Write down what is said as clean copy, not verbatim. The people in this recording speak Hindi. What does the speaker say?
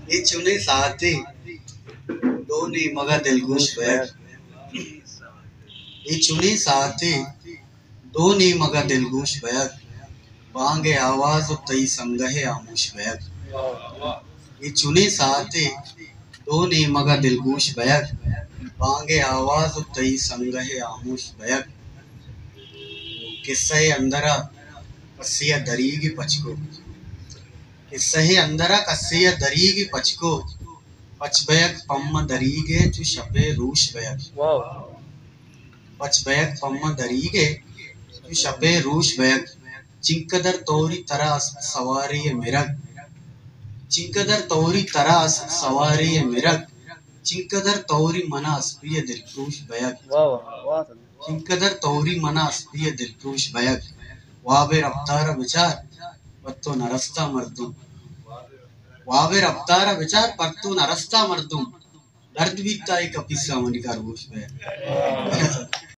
ये चुने साथी दोनी मगा दिलगुश बैग ये चुने साथी दोनी मगा दिलगुश बैग बांगे आवाज तई संगहे आमुश बैग ये चुने साथी दोनी मगा दिलगुश बैग बांगे आवाज तई संगहे आमुश बैग किस्से अंदरा कसिया दरीगी पचको किस्से अंदरा कसिया दरीगी पचको पचबयक पम्म दरीगे चु शपे रूश बयक पचबयक पम्म दरीगे चु शपे रूश बयक चिंकदर तोरी तरह सवारी मिरग चिंकदर तोरी तरह सवारी मिरग चिंकदर तोरी मना अस्पिय दिलफ्रूश बयक चिंकदर तोरी मना अस्पिय दिलफ्रूश बयक वाबे रफ्तार विचार पत्तो नरस्ता मर्दुम वावे रफ्तार विचार परतू नरस्ता मर्दुम दर्द भी ताई कपिसा मनिकार गोश में